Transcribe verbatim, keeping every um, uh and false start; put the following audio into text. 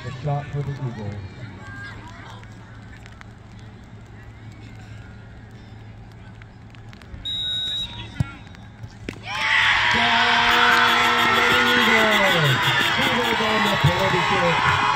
The shot for the Eagles. Seaberg on the penalty kick.